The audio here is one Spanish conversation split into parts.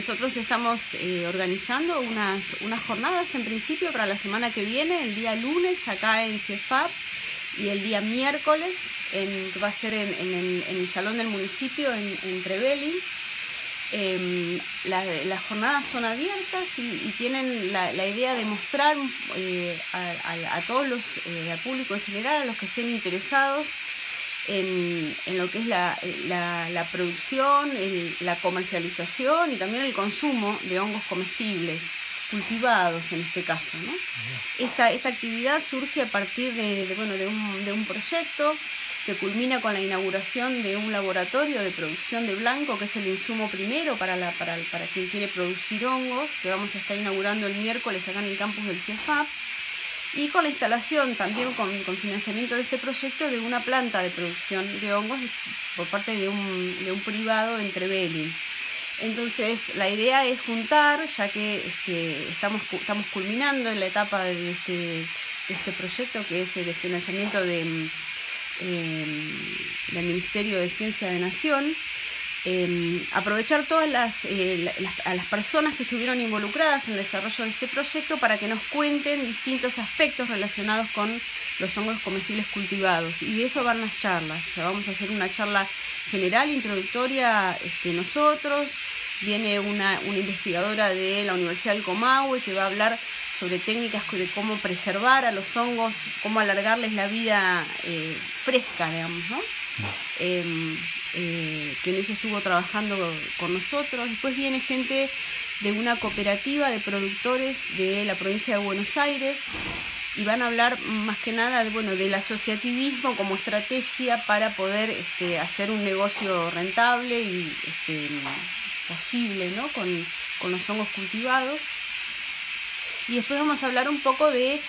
nosotros estamos organizando unas jornadas en principio para la semana que viene, el día lunes acá en CIEFAP y el día miércoles que va a ser en el salón del municipio en Trevelin. Las jornadas son abiertas y tienen la idea de mostrar a todos al público en general, a los que estén interesados en lo que es la producción, la comercialización y también el consumo de hongos comestibles, cultivados en este caso, ¿no? Esta actividad surge a partir de un proyecto que culmina con la inauguración de un laboratorio de producción de blanco, que es el insumo primero para quien quiere producir hongos, que vamos a estar inaugurando el miércoles acá en el campus del CIEFAP, y con la instalación también con financiamiento de este proyecto de una planta de producción de hongos por parte de un privado en Trevelin. Entonces la idea es juntar, ya que estamos culminando en la etapa de este proyecto, que es el financiamiento del Ministerio de Ciencia de Nación, aprovechar todas a las personas que estuvieron involucradas en el desarrollo de este proyecto para que nos cuenten distintos aspectos relacionados con los hongos comestibles cultivados, y de eso van las charlas. O sea, vamos a hacer una charla general, introductoria, nosotros. Viene una investigadora de la Universidad del Comahue que va a hablar sobre técnicas de cómo preservar a los hongos, cómo alargarles la vida fresca, digamos, ¿no? Que en eso estuvo trabajando con nosotros. Después viene gente de una cooperativa de productores de la provincia de Buenos Aires y van a hablar más que nada del asociativismo como estrategia para poder hacer un negocio rentable y posible, ¿no? con los hongos cultivados. Y después vamos a hablar un poco de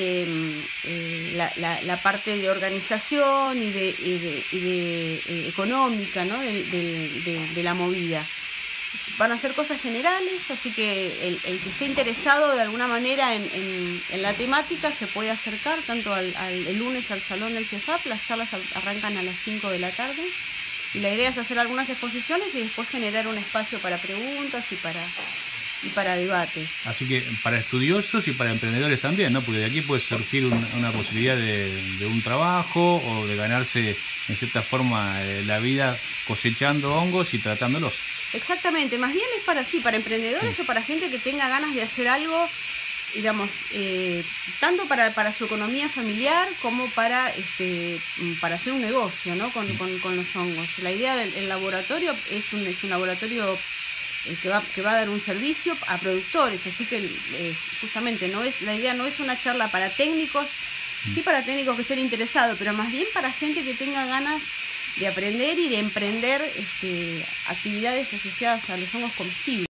la parte de organización y de económica, ¿no? de la movida. Van a ser cosas generales, así que el que esté interesado de alguna manera en la temática se puede acercar tanto el lunes al salón del CIEFAP. Las charlas arrancan a las 5 de la tarde y la idea es hacer algunas exposiciones y después generar un espacio para preguntas y para debates. Así que para estudiosos y para emprendedores también, ¿no? Porque de aquí puede surgir una posibilidad de un trabajo o de ganarse en cierta forma la vida cosechando hongos y tratándolos. Exactamente, más bien es para emprendedores o para gente que tenga ganas de hacer algo, digamos, tanto para su economía familiar como para hacer un negocio, ¿no? con los hongos. La idea del laboratorio es un laboratorio que va a dar un servicio a productores, así que justamente la idea no es una charla para técnicos, sí para técnicos que estén interesados, pero más bien para gente que tenga ganas de aprender y de emprender actividades asociadas a los hongos comestibles.